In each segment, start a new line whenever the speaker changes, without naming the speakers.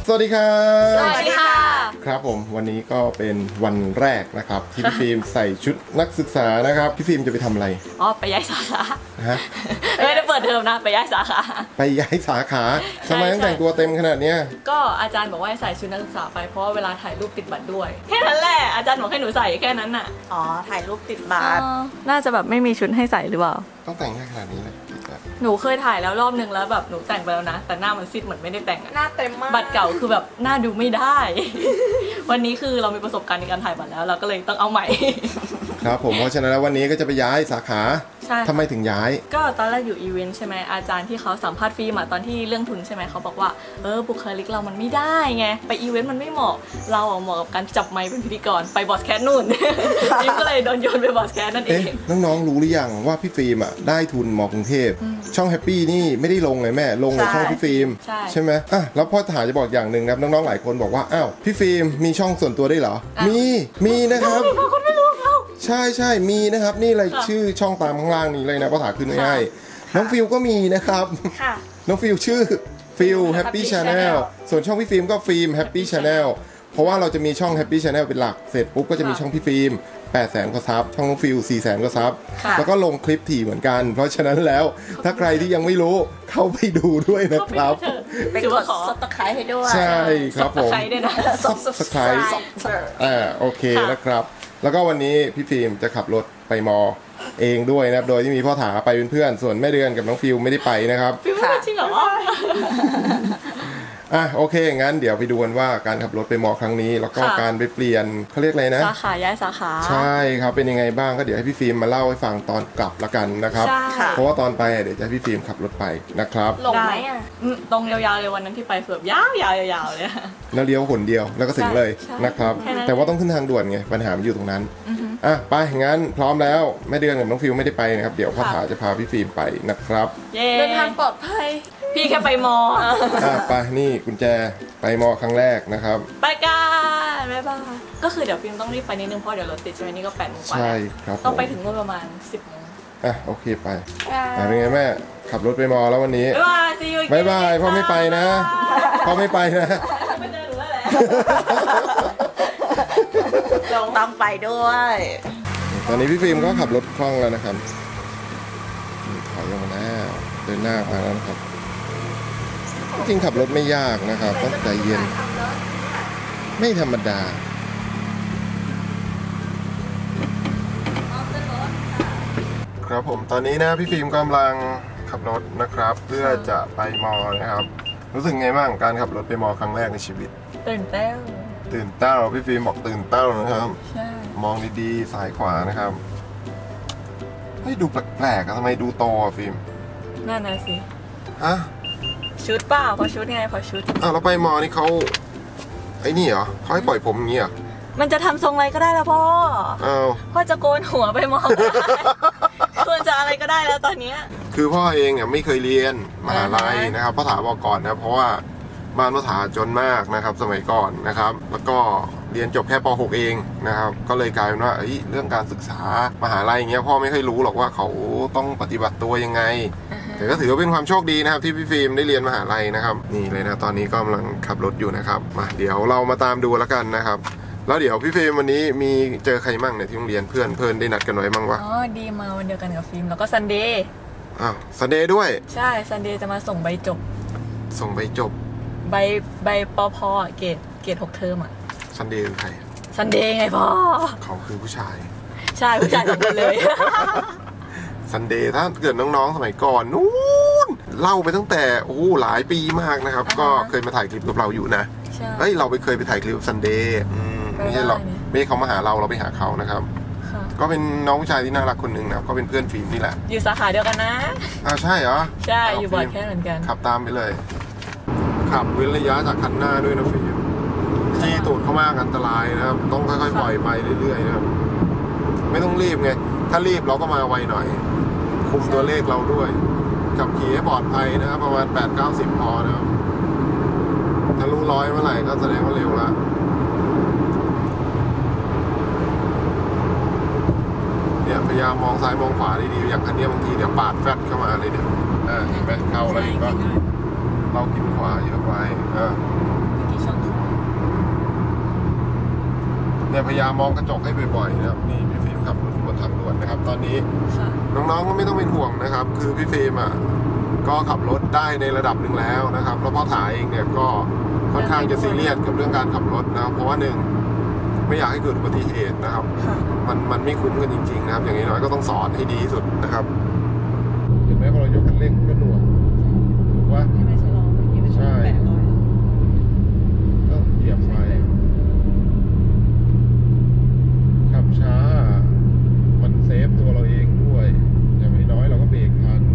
สวัสดีครับ
สวัสดีค่ะ
ครับผมวันนี้ก็เป็นวันแรกนะครับที่พี่ฟิล์มใส่ชุดนักศึกษานะครับพี่ฟิล์มจะไปทำอะไร
ไปย้ายสาขา
ฮะ
ไม่ได้เปิดเทอมนะไปย้ายสาขา
ไปย้ายสาขาทำไมต้องแต่งตัวเต็มขนาดเนี้ย
ก็อาจารย์บอกว่าให้ใส่ชุดนักศึกษาไปเพราะว่าเวลาถ่ายรูปติดบัตรด้วยแค่นั้นแหละอาจารย์บอกให้หนูใส่แค่นั้นน่ะ
ถ่ายรูปติดบัตร
น่าจะแบบไม่มีชุดให้ใส่หรือเปล่า
ต้องแต่งแค่ขนาดนี้เลย
หนูเคยถ่ายแล้วรอบนึงแล้วแบบหนูแต่งไปแล้วนะแต่หน้ามันซีดเหมือนไม่ได้แต่ง
หน้าเต็มมาก
บัตรเก่าคือแบบหน้าดูไม่ได้ วันนี้คือเรามีประสบการณ์ในการถ่ายบัตรแล้วเราก็เลยต้องเอาใหม่
ครับผมเพราะฉะนั้นแล้ววันนี้ก็จะไปย้ายสาขาทำไมถึงย้าย
ก็ตอนแรกอยู่อีเวนต์ใช่ไหมอาจารย์ที่เขาสัมภาษณ์ฟิล์มตอนที่เรื่องทุนใช่ไหมเขาบอกว่าบุคลิกเรามันไม่ได้ไงไปอีเวนต์มันไม่เหมาะเราเหมาะกับการจับไมค์เป็นพิธีกรไปบอสแคสนู่นฟิล์มก็เลยโดนโยนไปบอสแคสนั่นเอง
น้องๆรู้หรือยังว่าพี่ฟิล์มได้ทุนม.กรุงเทพช่องแฮปปี้นี่ไม่ได้ลงเลยแม่ลงในช่องพี่ฟิล์มใช่ไหมแล้วพ่อถามจะบอกอย่างหนึ่งนะน้องๆหลายคนบอกว่าอ้าวพี่ฟิล์มมีช่องส่วนตัวได้เหรอมีนะครับใช่มีนะครับนี่เลยชื่อช่องตามข้างล่างนี้เลยนะภาษาขึ้นง่ายๆน้องฟิลก็มีนะครับน้องฟิลชื่อฟิลแฮปปี้ชาแนลส่วนช่องพี่ฟิล์มก็ฟิล์มแฮปปี้ชาแนลเพราะว่าเราจะมีช่องแฮปปี้ชาแนลเป็นหลักเสร็จปุ๊บก็จะมีช่องพี่ฟิล์ม800,000 กว่าซับช่องน้องฟิล400,000 กว่าซับแล้วก็ลงคลิปถี่เหมือนกันเพราะฉะนั้นแล้วถ้าใครที่ยังไม่รู้เข้าไปดูด้วยนะครับ
ไปกด Subscribe ให้ด้วย
ใช่ครับผม
Subscribe
โอเคนะครับแล้วก็วันนี้พี่ฟิล์มจะขับรถไปมอเองด้วยนะครับโดยที่มีพ่อถาไปเป็นเพื่อนส่วนแม่เดือนกับน้องฟิลไม่ได้ไปนะครับ
ฟิลจริงเหร
อโอเคงั้นเดี๋ยวไปดูกันว่าการขับรถไปมอครั้งนี้แล้วก็การไปเปลี่ยนเขาเรียกอะไรนะ
สาขาย้ายสาขา
ใช่ครับเป็นยังไงบ้างก็เดี๋ยวให้พี่ฟิล์มมาเล่าให้ฟังตอนกลับละกันนะครับเพราะว่าตอนไปเดี๋ยวจะให้พี่ฟิล์มขับรถไปนะครับ
ลงไหม
ตรงยาวๆเลยวันนั้นที่ไปเฟือบยาวๆเลย
แล้วเลี้ยวหนเดียวแล้วก็ถึงเลยนะครับแต่ว่าต้องขึ้นทางด่วนไงปัญหามันอยู่ตรงนั้นไปงั้นพร้อมแล้วแม่เดือนกับน้องฟิลไม่ได้ไปนะครับเดี๋ยวพ่อถาจะพาพี่ฟิล์มไปนะครับ
เดินทางปลอดภัยพี่แค่ไปมอ
ไปนี่กุญแจไปมอครั้งแรกนะครับ
ไปกันบ๊ายบายก็คือเดี๋ยวฟิล์มต้องรีบไปนิดนึงเพราะเดี๋ยวรถติดใช่ไหมนี่ก็8 โมงกว่า
ใช่ครับ
ต้องไปถึงนู่นประมาณ10 โมง
โอเคไปเป็นไงแม่ขับรถไปมอแล้ววันนี้
บ๊ายบาย
พ่อไม่ไปนะพ่อไม่ไปนะ
ไม่เจอหนูแล้วแหละ
ต้องไปด้วย
ตอนนี้พี่ฟิล์มก็ขับรถคล่องแล้วนะครับถอยลงมาแล้วเดินหน้ามาแล้วนะครับจริงขับรถไม่ยากนะครับต้องใจเย็นไม่ธรรมดาครับผมตอนนี้นะพี่ฟิล์มกำลังขับรถนะครับเพื่อจะไปมอนะครับรู้สึกไงบ้างการขับรถไปมอครั้งแรกในชีวิต
ตื่นเต้น
พี่ฟิล์มบอกตื่นเต้นนะครับมองดีๆซ้ายขวานะครับให้ดูแปลกๆทำไมดูโตฟิล์ม
นั่นน่ะสิ
ฮะ
ชุดเปล่าพอชุดไงพอชุด
เราไปมอนี่เขาไอ้นี่เหรอเขาให้ปล่อยผมอย่างนี้เหรอ
มันจะทำทรงอะไรก็ได้แล้วพ่อพ่อจะโกนหัวไปมอควรจะอะไรก็ได้แล้วตอนนี้
คือพ่อเองเนี่ยไม่เคยเรียนมหาลัยนะครับพ่อถาบอกก่อนนะเพราะว่าบ้านพ่อถาจนมากนะครับสมัยก่อนนะครับแล้วก็เรียนจบแค่ป.6 เองนะครับก็เลยกลายเป็นว่าเรื่องการศึกษามหาลัยอย่างเงี้ยพ่อไม่ค่อยรู้หรอกว่าเขาต้องปฏิบัติตัวยังไงแต่ก็ถือว่าเป็นความโชคดีนะครับที่พี่ฟิล์มได้เรียนมหาลัยนะครับนี่เลยนะตอนนี้ก็กำลังขับรถอยู่นะครับมาเดี๋ยวเรามาตามดูแล้วกันนะครับแล้วเดี๋ยวพี่ฟิล์มวันนี้มีเจอใครมั่งในที่โรงเรียนเพื่อนได้นัดกันไว้มั่งวะ
ดีมาวันเดียวกันกับฟิล์มแล้วก็ซันเดย์
ซันเดย์ด้วย
ใช่ซันเดย์จะมาส่งใบจบใบปพเกรด6 เทอม
ซันเดย์คือใคร
ซันเดย์ไงพ่อ
เขาคือผู้ชาย
ใช่ผู้ชายสองคนเลย
ซันเดย์ถ้าเกิดน้องๆสมัยก่อนนู้นเล่าไปตั้งแต่หลายปีมากนะครับก็เคยมาถ่ายคลิปกับเราอยู่นะเราเคยไปถ่ายคลิปซันเดย์ไม่ใช่เขามาหาเราไปหาเขานะครับก็เป็นน้องผู้ชายที่น่ารักคนหนึ่งนะครับก็เป็นเพื่อนฟิล์มนี่แหละ
อยู่สาขาเดียวกันนะ
ใช่เหรอ
ใช่อยู่บอร์ดแค่เหมือนกัน
ขับตามไปเลยขับเว้นระยะจากคันหน้าด้วยนะฟิล์มที่ตูดเข้ามากอันตรายนะครับต้องค่อยๆปล่อยไปเรื่อยๆนะครับไม่ต้องรีบไงถ้ารีบเราก็มาไวหน่อยคุมตัวเลขเราด้วยขับขี่ให้ปลอดภัยนะครับประมาณ8-90 พอนะครับถ้ารู้100เมื่อไหร่ก็แสดงว่าเร็วแล้วเนี่ยพยายามมองซ้ายมองขวาดีๆอย่างคันนี้บางทีเดี๋ยวปาดแฟดเข้ามาเลยเนี่ยเห็นไหมเข้าอะไรก็เรากินขวาเยอะไป
ช
เนี่ยพยายามมองกระจกให้บ่อยๆนะครับนี่พี่ฟิล์มขับรถบนทางด่วนนะครับตอนนี้น้องๆก็ไม่ต้องเป็นห่วงนะครับคือพี่ฟิล์มก็ขับรถได้ในระดับหนึ่งแล้วนะครับแล้วพ่อถ่ายเองเนี่ยก็ค่อนข้างจะซีเรียสกับเรื่องการขับรถนะครับเพราะว่าหนึ่งไม่อยากให้เกิดอุบัติเหตุนะครับมันไม่คุ้มกันจริงๆนะครับอย่างน้อยก็ต้องสอนให้ดีที่สุดนะครับเห็นไหมพอเรายกคันเร่งก็หน่วงถูกว่าใช่ก็เหยียบไปขับช้ามันเซฟตัวเราเองด้วยอย่างน้อยเราก็เบรกทัน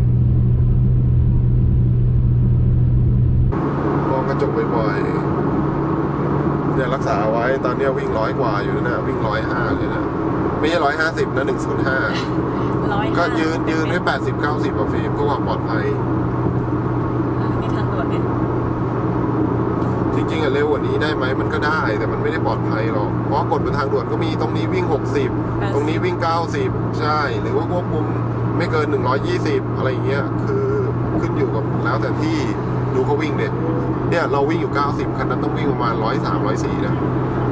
มองกระจกบ่อยๆเนี่ยรักษาไว้ตอนนี้วิ่ง100 กว่าอยู่นะวิ่ง105เลยนะไม่ใช่150นะ105ก็ยืนไว้80-90ฟิล์มเพื่อความปลอดภัย
นี่ทางด่วนเนี่ย
จริงๆเร็วกว่านี้ได้ไหมมันก็ได้แต่มันไม่ได้ปลอดภัยหรอกเพราะกฎบนทางด่วนก็มีตรงนี้วิ่ง60ตรงนี้วิ่ง90ใช่หรือว่าควบคุมไม่เกิน120อะไรอย่างเงี้ยคือขึ้นอยู่กับแล้วแต่ที่ดูเขาวิ่งเนี่ยเราวิ่งอยู่90คันนั้นต้องวิ่งประมาณ103 104นะ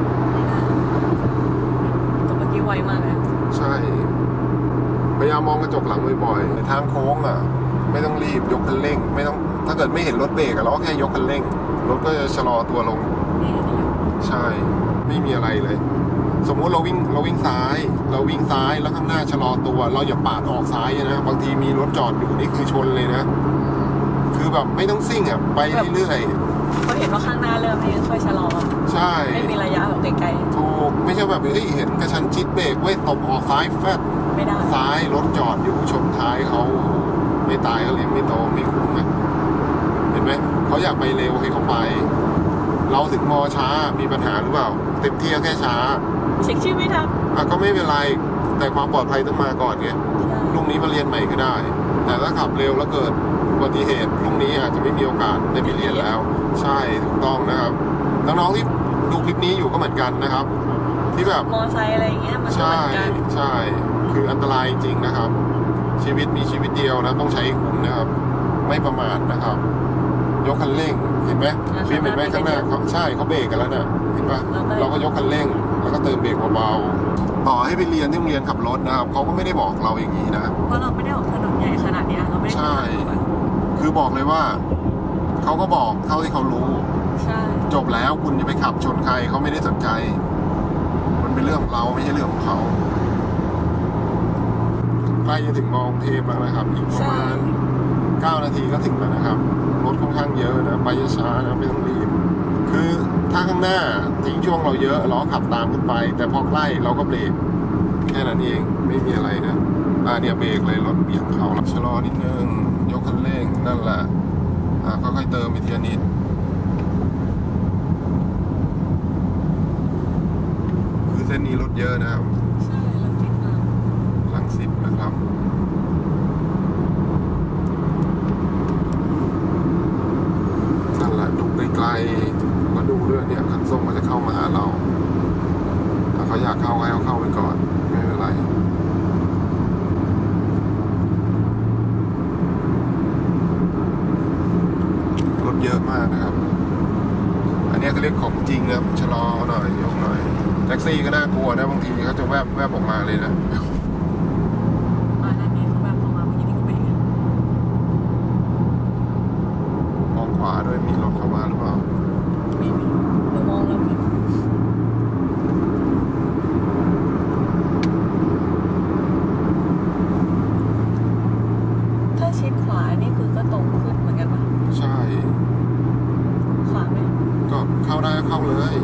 แต่เมื่อกี้ไวมากเลย
ใช่พยายามมองกระจกหลังบ่อยๆในทางโค้งไม่ต้องรีบยกคันเร่งไม่ต้องถ้าเกิดไม่เห็นรถเบรกเราก็แค่ยกคันเร่งรถก็จะชะลอตัวลงใช่ไม่มีอะไรเลยสมมุติเราวิ่งซ้ายแล้วข้างหน้าชะลอตัวเราอย่าปาดออกซ้ายนะบางทีมีรถจอดอยู่นี่คือชนเลยนะคือแบบไม่ต้องซิ่งไปเรื่อย
ๆก็เห็นว่าข้างหน้าเริ่มไม่ค่อยชะลอ
ใช่
ไม่มีระยะแบบไกล
ๆถูกไม่ใช่แบบเห็นกระชั้นชิดเบรกเว้ยตบออกซ้ายแฟด
ไม่ได้
ซ้ายรถจอดอยู่ชนท้ายเขาไม่ตายก็เลี้ยงไม่โตไม่คุ้มเห็นไหมเขาอยากไปเร็วให้เขาไปเราถึงมอช้ามีปัญหาหรือเปล่าเต็มที่แค่ช้า
เช็คชื่อไม่ทัน
ก็ไม่เป็นไรแต่ความปลอดภัยต้องมาก่อนไงพรุ่งนี้มาเรียนใหม่ก็ได้แต่ถ้าขับเร็วแล้วเกิดอุบัติเหตุพรุ่งนี้อาจจะไม่มีโอกาสได้ไปเรียนแล้วใช่ถูกต้องนะครับน้องๆที่ดูคลิปนี้อยู่ก็เหมือนกันนะครับที่แบบ
มอไซค์อะไรอย่างเงี้ยมัน
ใช่คืออันตรายจริงนะครับชีวิตมีชีวิตเดียวนะต้องใช้คุ้มนะครับไม่ประมาทนะครับยกคันเร่งเห็นไหมฟิล์มเห็นไหมข้างหน้าใช่เขาเบรกกันแล้วนะเห็นปะเราก็ยกคันเร่งแล้วก็เติมเบรกเบาๆต่อให้ไปเรียนที่โรงเรียนขับรถนะครับเขาก็ไม่ได้บอกเราอย่างนี้นะ
เพราะเราไม่ได้ออกถนนใหญ่ขนาดนี้เราไม่ได้
ใช่คือบอกเลยว่าเขาก็บอกเท่าที่เขารู้จบแล้วคุณจะไปขับชนใครเขาไม่ได้สนใจมันเป็นเรื่องของเราไม่ใช่เรื่องของเขาใกล้จะถึงมอกรุงเทพแล้วนะครับอีกประมาณ9 นาทีก็ถึงแล้วนะครับรถค่อนข้างเยอะนะไปช้านะไม่ต้องรีบคือถ้าข้างหน้าทิ้งช่วงเราเยอะเราก็ขับตามขึ้นไปแต่พอใกล้เราก็เบรกแค่นั้นเองไม่มีอะไรนะเนี่ยเบรกเลยรถเบี่ยงเขาชะลอนิดนึงยกคันเร่งนั่นแหละค่อยๆเติมไปทีละนิดคือเส้นนี้รถเยอะนะครับ
ใช่รถติดมาก
รังสิตนะครับนั่นแหละดูไกลๆมาดูด้วยเนี่ยคันส้มมันจะเข้ามาหาเราถ้าเขาอยากเข้าให้เขาเข้าไปก่อนไม่เป็นไรรถเยอะมากนะครับอันนี้เขาเรียกของจริงนะชะลอหน่อยยกหน่อยแท็กซี่ก็น่ากลัวนะบางทีเขาจะแวบออกมาเลยนะ
นั่นนี่เขาแวบออกมาเมื่อกี้นี่เขาเบรก
มองขวาด้วยมีรถเข้ามาหรือเปล่า
มีเรามองแล้วพี่ถ้าชิดขวานี่คือก็ตรงขึ้นเหมือนกันป่ะ
ใช่
ขวาไหม
ก็เข้าได้เข้าเลย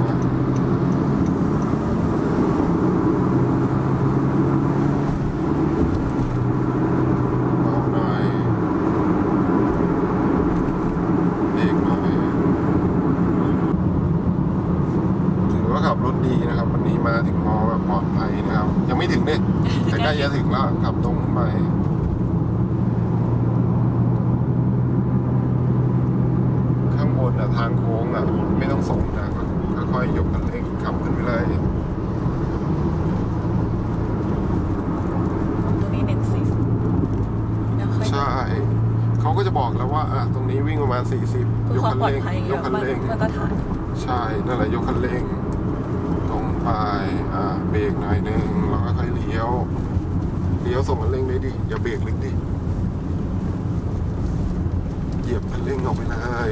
มาถึงมอแบบปลอดภัยนะครับยังไม่ถึงเนี่ยแต่ใกล้จะถึงแล้วขับตรงไปข้างบนทางโค้งไม่ต้องส่งนะก็ค่อยๆยกคันเร่งขับขึ้นไปเลย
ตรงนี้เน้น40ใ
ช่เขาก็จะบอกแล้วว่าตรงนี้วิ่งประมาณ40ยกคันเร่งยกคันเร่ง
มาตรฐาน
ใช่นั่นแหละยกคันเร่งตรงไปไปเบรกหน่อยนึงแล้วก็ค่อยเลี้ยวส่งคันเร่งได้ดิอย่าเบรกลึกดิเหยียบคันเร่งออกไปเลย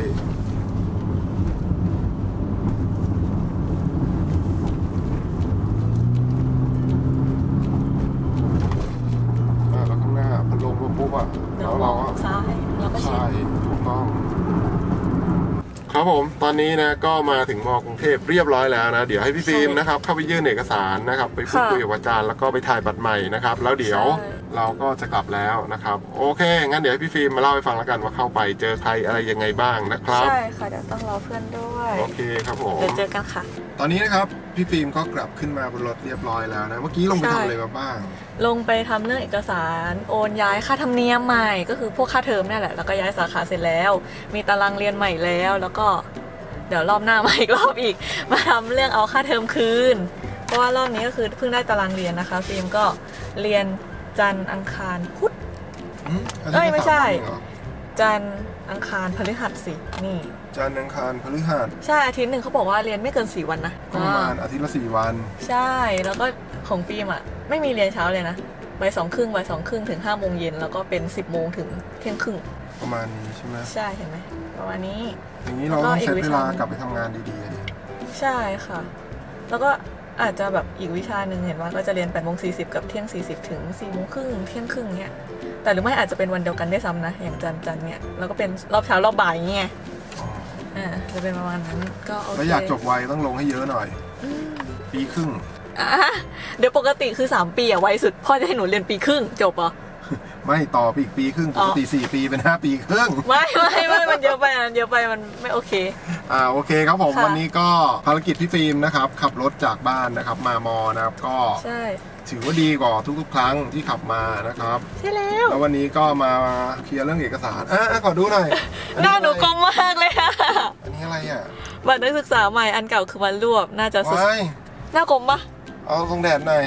แล้วข้างหน้าพัดลมปุ๊บแล้วเราก็
ซ้ายเราก็เช็
ใช่
ค
ถูกต้องครับผมตอนนี้นะก็มาถึงม.กรุงเทพเรียบร้อยแล้วนะเดี๋ยวให้พี่ฟิล์มนะครับเข้าไปยื่นเอกสารนะครับไปพูดคุยกับอาจารย์แล้วก็ไปถ่ายบัตรใหม่นะครับแล้วเดี๋ยวเราก็จะกลับแล้วนะครับโอเคงั้นเดี๋ยวให้พี่ฟิล์มมาเล่าให้ฟังแล้วกันว่าเข้าไปเจอใครอะไรยังไงบ้างนะครับ
ใช่ค่ะเดี๋ยวต้องรอเพื่อนด้วย
โอเคครับผม
เดี๋ยวเจอกันค่ะ
ตอนนี้นะครับพี่ฟิล์มก็กลับขึ้นมาบนรถเรียบร้อยแล้วนะเมื่อกี้ลงไปทำอะไรมาบ้าง
ลงไปทำเรื่องเอกสารโอนย้ายค่าธรรมเนียมใหม่ก็คือพวกค่าเทอมเนี่ยแหละแล้วก็ย้ายสาขาเสร็จแล้วมีตารางเรียนใหม่แล้วก็เดี๋ยวรอบหน้ามาอีกรอบอีกมาทำเรื่องเอาค่าเทอมคืนเพราะว่ารอบนี้ก็คือเพิ่งได้ตารางเรียนนะคะฟิล์มก็เรียนจันทร์อังคารพุธไม่ใช่จันทร์อังคารพฤหัสสินี่
จันทร์อังคารพฤหัส
ใช่อาทิตย์หนึ่งเขาบอกว่าเรียนไม่เกิน4 วันนะ
ประมาณอาทิตย์ละ4 วัน
ใช่แล้วก็ของฟิล์มไม่มีเรียนเช้าเลยนะบ่าย 2 ครึ่งถึง5 โมงเย็นแล้วก็เป็น10 โมงถึงเที่ยงครึ่ง
ประมาณนี้ใช่ไหม
ใช่เห็นไหมประมาณนี้
อย่างนี้เราต้องเซตเวลากลับไปทำงานดีๆเลย
ใช่ค่ะแล้วก็อาจจะแบบอีกวิชาหนึ่งเห็นว่าก็จะเรียน8:40กับเที่ยง40ถึง4 โมงครึ่งเที่ยงครึ่งเนี่ยแต่หรือไม่อาจจะเป็นวันเดียวกันได้ซ้ำนะอย่างจันทร์เนี่ยแล้วก็เป็นรอบเช้ารอบบ่ายเงี้ยจะเป็นประมาณนั้นก็โอเค
แล้วอยากจบไวต้องลงให้เยอะหน่อยปีครึ่ง
เดี๋ยวปกติคือ3 ปีไวสุดพ่อจะให้หนูเรียนปีครึ่งจบเหรอ
ไม่ต่อไปอีกปีครึ่งปกติ4 ปีเป็น5 ปีครึ่ง
ไม่มันเยอะไปมันไม่โอเค
โอเคครับผมวันนี้ก็ภารกิจพี่ฟิล์มนะครับขับรถจากบ้านนะครับมามอนะครับก็
ใช่
ถือว่าดีกว่าทุกๆครั้งที่ขับมานะครับ
ใช่แล้ว
วันนี้ก็มาเคลียร์เรื่องเอกสารขอดูหน่อย
หน้าหนูกลมมากเลยค่ะ
อันนี้อะไร
บัตรนักศึกษาใหม่อันเก่าคือวันรวบน่าจะสุดหน้ากลมปะ
เอาตรงแดดหน่อย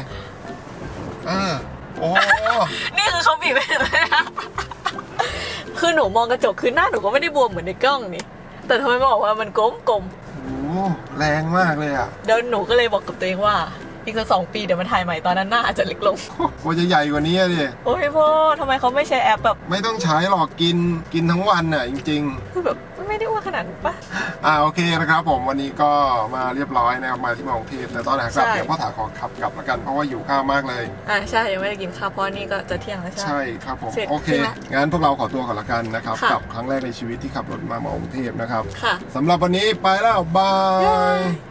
โอ้
นี่คือเขาบีบไปเลยคือหนูมองกระจกคือหน้าหนูก็ไม่ได้บวมเหมือนในกล้องนี่แต่ทำไมบอกว่ามันกลม
โอ้แรงมากเลย
เดี๋ยวหนูก็เลยบอกกับตัวเองว่าอีก2 ปีเดี๋ยวมาถ่ายใหม่ตอนนั้นหน้าอาจจะเล็กลง
ว่าจะใหญ่กว่านี้ดิ
โอ้ยพ่อทำไมเขาไม่ใช้แอปแบบ
ไม่ต้องใช้หรอกกินทั้งวันจริง
ๆคือแบบไม่ได้ว่าขนาดนั้นปะ
โอเคนะครับผมวันนี้ก็มาเรียบร้อยนะครับมาที่มอกรุงเทพแต่ตอนไหนกลับเดี๋ยวพ่อถาขอขับกลับแล้วกันเพราะว่าอยู่ข้าวมากเลย
ใช่ยังไม่ได้กินข้าวเพราะนี่ก็จะเที่ยงแล้ว
ใช่ครับผมโอเคงั้นพวกเราขอตัวก่อนละกันนะครับกับครั้งแรกในชีวิตที่ขับรถมามอกรุงเทพนะครับสำหรับวันนี้ไปแล้วบาย